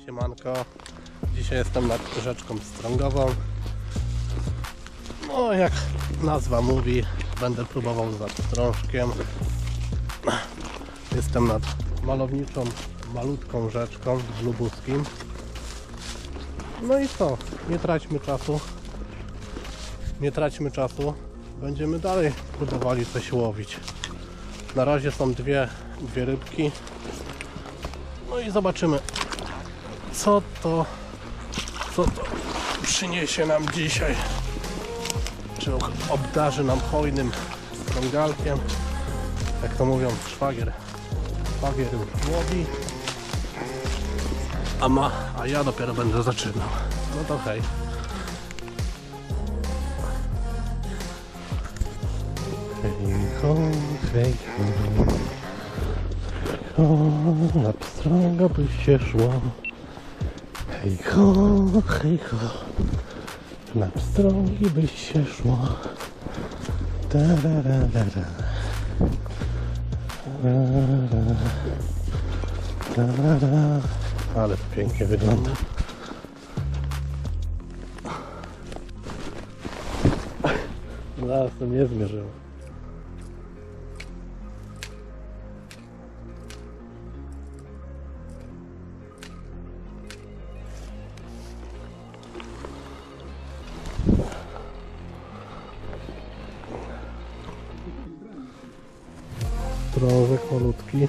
Siemanko. Dzisiaj jestem nad rzeczką Strągową. No jak nazwa mówi, będę próbował za strążkiem. Jestem nad malowniczą, malutką rzeczką w Lubuskim. No i co? Nie traćmy czasu. Będziemy dalej próbowali coś łowić. Na razie są dwie rybki. No i zobaczymy, co to przyniesie nam dzisiaj. Czy obdarzy nam hojnym strągalkiem. Jak to mówią, szwagier łowi. A ja dopiero będę zaczynał. No to hej. Hej ho, na pstrąga by się szło. Hej ho, na pstrągi by się szło. Ale to pięknie wygląda. Zaraz to nie zmierzyło. Strążek malutki.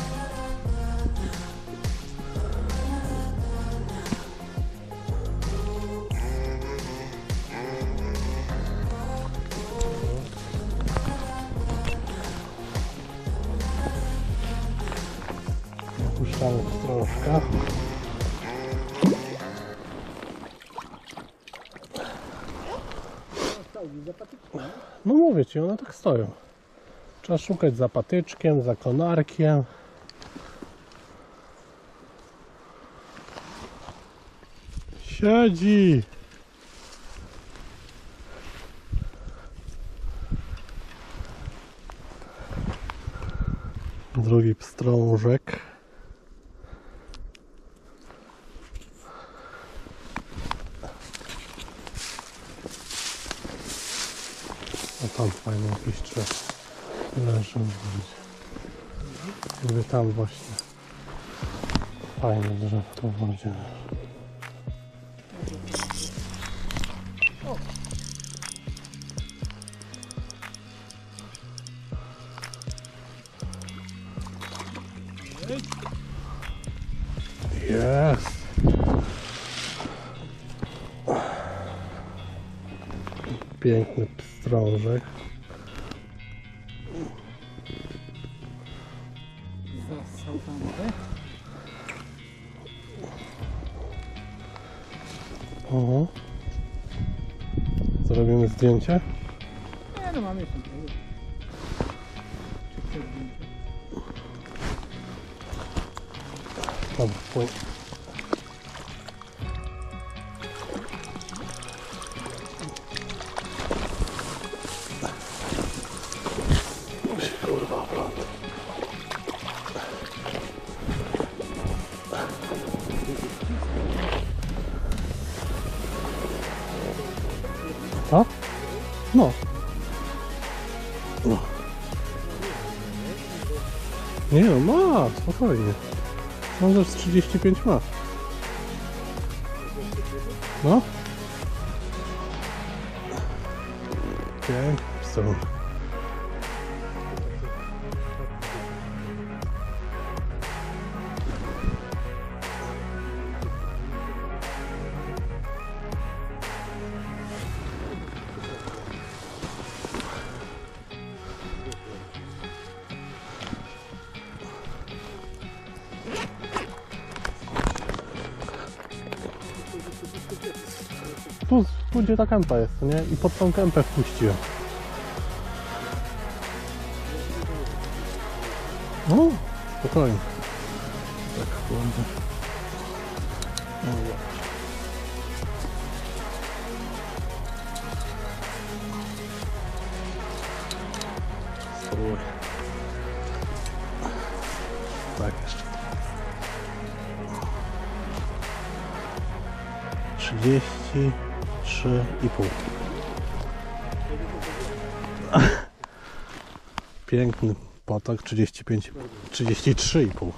Puszczamy strążka. No mówię ci, one tak stoją. Trzeba szukać za patyczkiem, za konarkiem. Siedzi! Drugi pstrążek. A tam fajne jakieś drzewo leżą. Gdyby tam właśnie fajne drzewko w wodzie. Jest! Piękny pstrążek. Oho. Zrobimy zdjęcie? Nie, no mamy jeszcze. Dobra, płyń. Kurwa, prąd. Co? No. Nie no, ma, spokojnie. Może z 35 ma. No. Pięknie są. Tu gdzie ta kępa jest, nie? I pod tą kępę wpuściłem. No, spokojnie. Tak, chłodno. No, spróbuj. Tak jeszcze. 33,5. Piękny potok, 35, 33,5.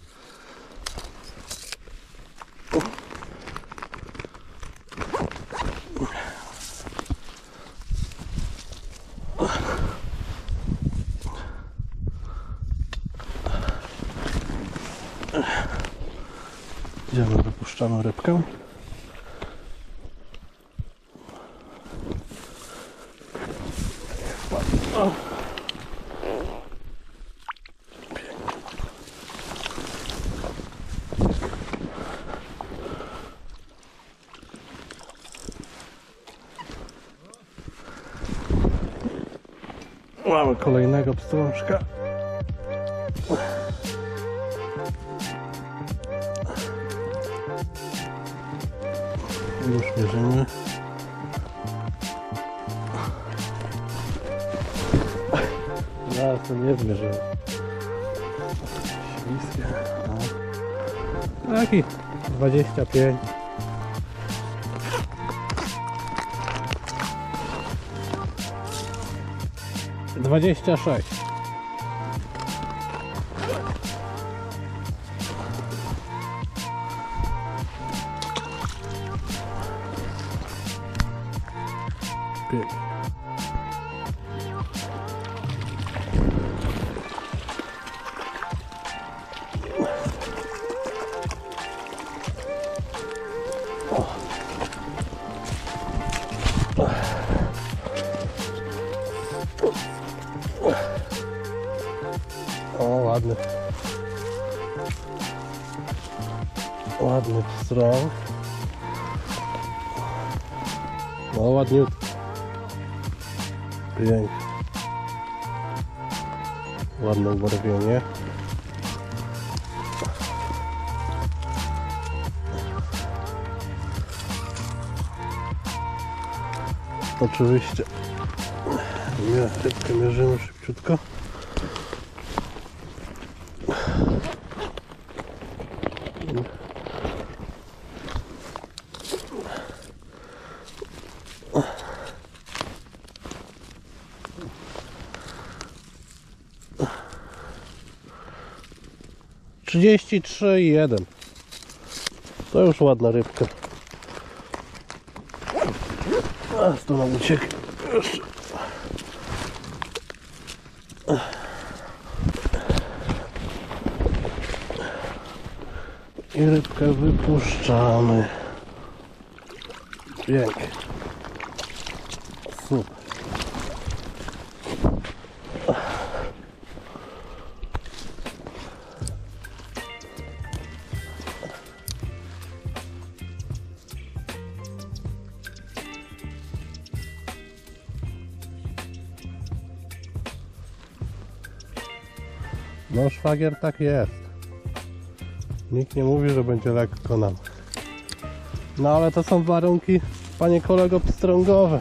Idziemy, wypuszczamy rybkę. O. Mamy kolejnego pstrążka. Już mierzymy. Zaraz to nie zmierzyłem. Śliskie. No. Taki 25. Dwadzieścia 6. Pięknie. O, ładny. Ładny pstrąg. No, ładniutki. Pięknie. Ładne ubarwienie. Oczywiście rybkę mierzymy szybciutko. Trzydzieści 33,1. To już ładna rybka. A, to nam uciekł. Jeszcze. I rybkę wypuszczamy. Pięknie. Super. No, szwagier, tak jest. Nikt nie mówi, że będzie lekko nam. No ale to są warunki, panie kolego, pstrągowe.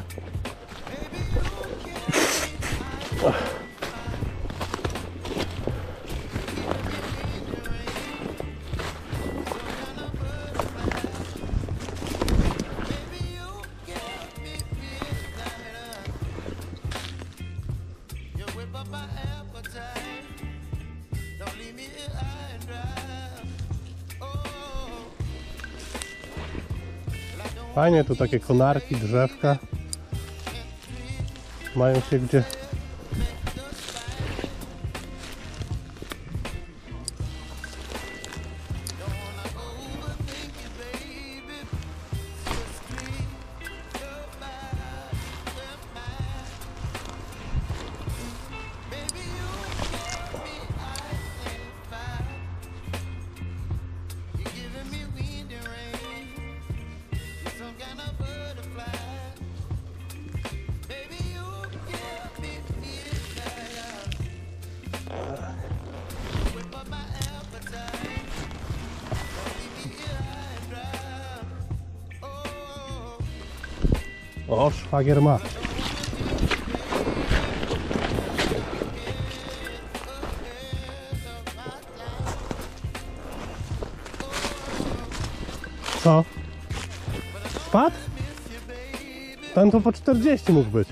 Fajnie, tu takie konarki, drzewka mają się gdzie. O, szwagier ma. Co? Spadł? Ten to po 40 mógł być.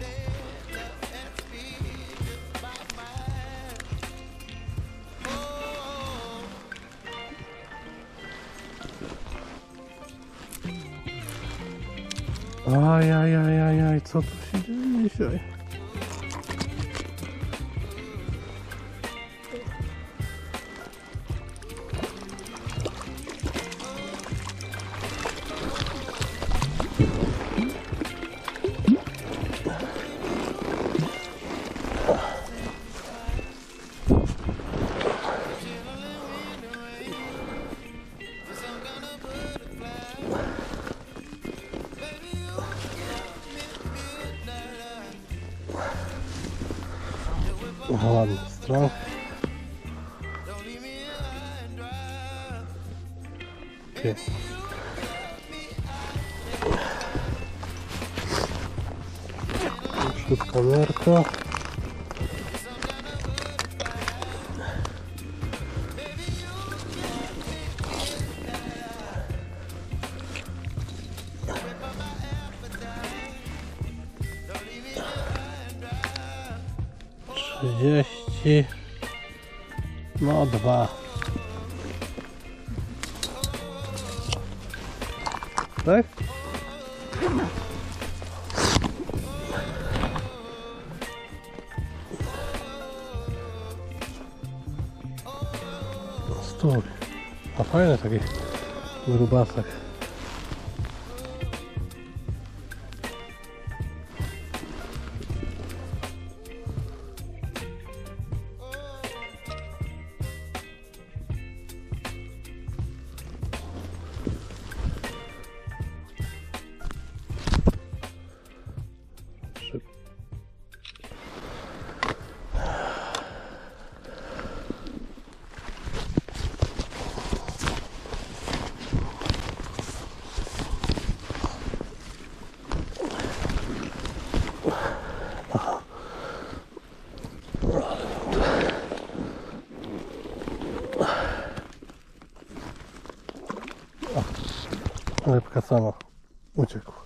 Ajajajajaj, co tu się dzieje dzisiaj? Ładny strąg. Pięknie. Szybka miarka. No 2. Tak? Stój. A fajne takie grubasek. Rybka sama uciekła.